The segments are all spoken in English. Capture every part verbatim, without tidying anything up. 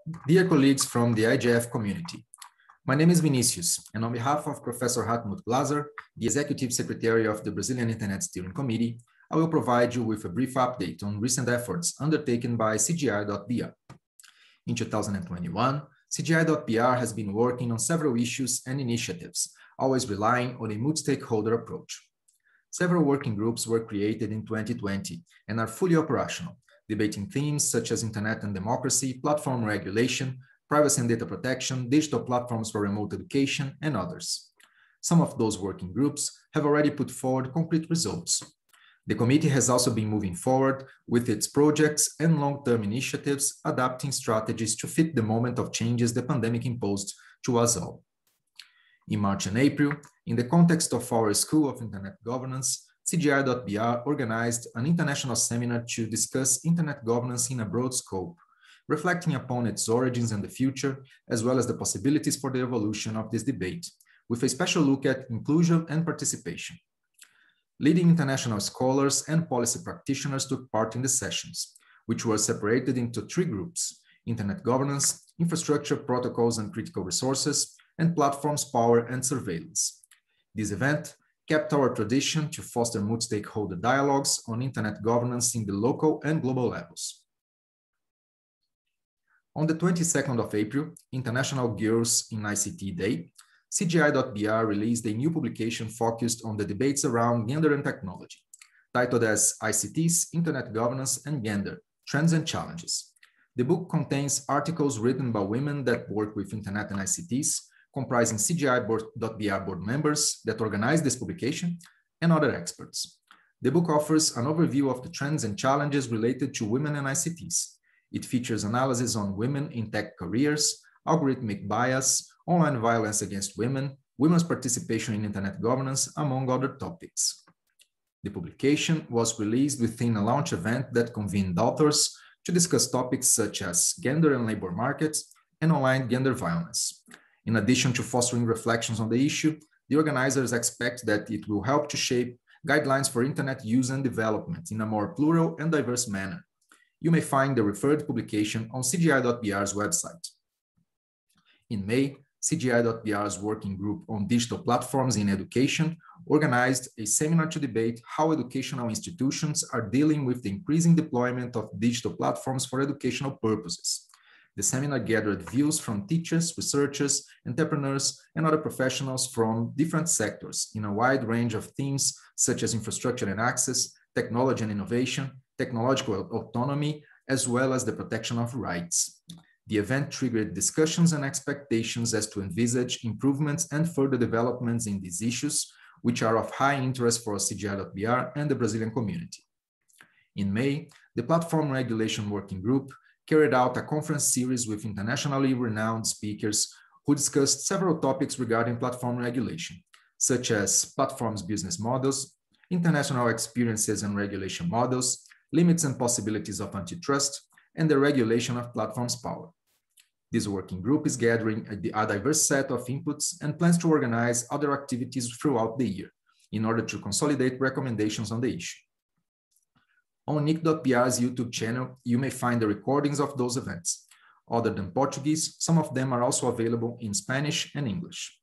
Dear colleagues from the I G F community, my name is Vinicius, and on behalf of Professor Hartmut Glaser, the Executive Secretary of the Brazilian Internet Steering Committee, I will provide you with a brief update on recent efforts undertaken by C G I dot B R. In two thousand twenty-one, C G I dot B R has been working on several issues and initiatives, always relying on a multi-stakeholder approach. Several working groups were created in twenty twenty and are fully operational, debating themes such as internet and democracy, platform regulation, privacy and data protection, digital platforms for remote education, and others. Some of those working groups have already put forward concrete results. The committee has also been moving forward with its projects and long-term initiatives, adapting strategies to fit the moment of changes the pandemic imposed to us all. In March and April, in the context of our School of Internet Governance, C G I dot B R organized an international seminar to discuss internet governance in a broad scope, reflecting upon its origins and the future, as well as the possibilities for the evolution of this debate, with a special look at inclusion and participation. Leading international scholars and policy practitioners took part in the sessions, which were separated into three groups: internet governance, infrastructure, protocols and critical resources, and platforms, power and surveillance. This event kept our tradition to foster multi-stakeholder dialogues on internet governance in the local and global levels. On the twenty-second of April, International Girls in I C T Day, C G I dot B R released a new publication focused on the debates around gender and technology, titled as I C Ts, Internet Governance and Gender, Trends and Challenges. The book contains articles written by women that work with Internet and I C Ts, comprising C G I dot B R board members that organized this publication, and other experts. The book offers an overview of the trends and challenges related to women and I C Ts. It features analysis on women in tech careers, algorithmic bias, online violence against women, women's participation in internet governance, among other topics. The publication was released within a launch event that convened authors to discuss topics such as gender and labor markets and online gender violence. In addition to fostering reflections on the issue, the organizers expect that it will help to shape guidelines for internet use and development in a more plural and diverse manner. You may find the referred publication on C G I dot B R's website. In May, C G I dot B R's working group on digital platforms in education organized a seminar to debate how educational institutions are dealing with the increasing deployment of digital platforms for educational purposes. The seminar gathered views from teachers, researchers, entrepreneurs, and other professionals from different sectors in a wide range of themes such as infrastructure and access, technology and innovation, technological autonomy, as well as the protection of rights. The event triggered discussions and expectations as to envisage improvements and further developments in these issues, which are of high interest for C G I dot B R and the Brazilian community. In May, the Platform Regulation Working Group carried out a conference series with internationally renowned speakers who discussed several topics regarding platform regulation, such as platforms' business models, international experiences and regulation models, limits and possibilities of antitrust, and the regulation of platforms' power. This working group is gathering a, a diverse set of inputs and plans to organize other activities throughout the year in order to consolidate recommendations on the issue. On N I C dot B R's YouTube channel, you may find the recordings of those events. Other than Portuguese, some of them are also available in Spanish and English.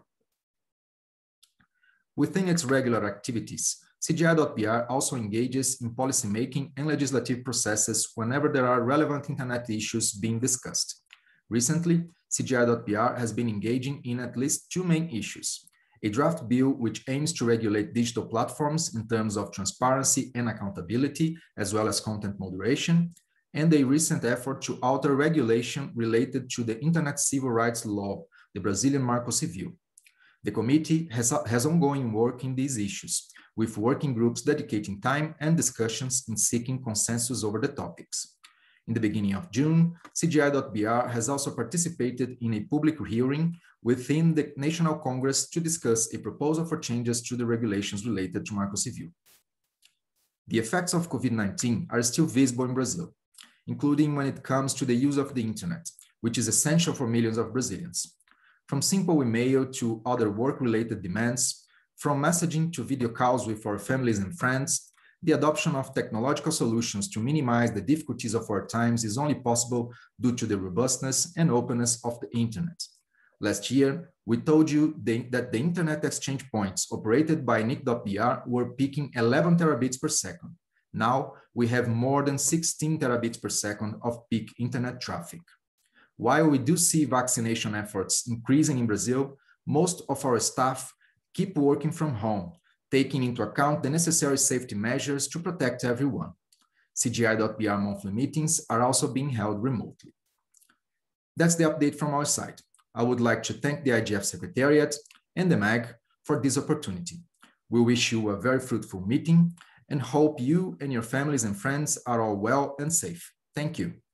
Within its regular activities, C G I dot B R also engages in policymaking and legislative processes whenever there are relevant internet issues being discussed. Recently, C G I dot B R has been engaging in at least two main issues: a draft bill which aims to regulate digital platforms in terms of transparency and accountability, as well as content moderation, and a recent effort to alter regulation related to the Internet Civil Rights Law, the Brazilian Marco Civil. The committee has, has ongoing work in these issues, with working groups dedicating time and discussions in seeking consensus over the topics. In the beginning of June, C G I dot B R has also participated in a public hearing within the National Congress to discuss a proposal for changes to the regulations related to Marco Civil. The effects of COVID nineteen are still visible in Brazil, including when it comes to the use of the internet, which is essential for millions of Brazilians. From simple email to other work-related demands, from messaging to video calls with our families and friends, the adoption of technological solutions to minimize the difficulties of our times is only possible due to the robustness and openness of the internet. Last year, we told you the, that the internet exchange points operated by Nick dot B R were peaking eleven terabits per second. Now, we have more than sixteen terabits per second of peak internet traffic. While we do see vaccination efforts increasing in Brazil, most of our staff keep working from home, taking into account the necessary safety measures to protect everyone. C G I dot B R monthly meetings are also being held remotely. That's the update from our side. I would like to thank the I G F Secretariat and the M A G for this opportunity. We wish you a very fruitful meeting and hope you and your families and friends are all well and safe. Thank you.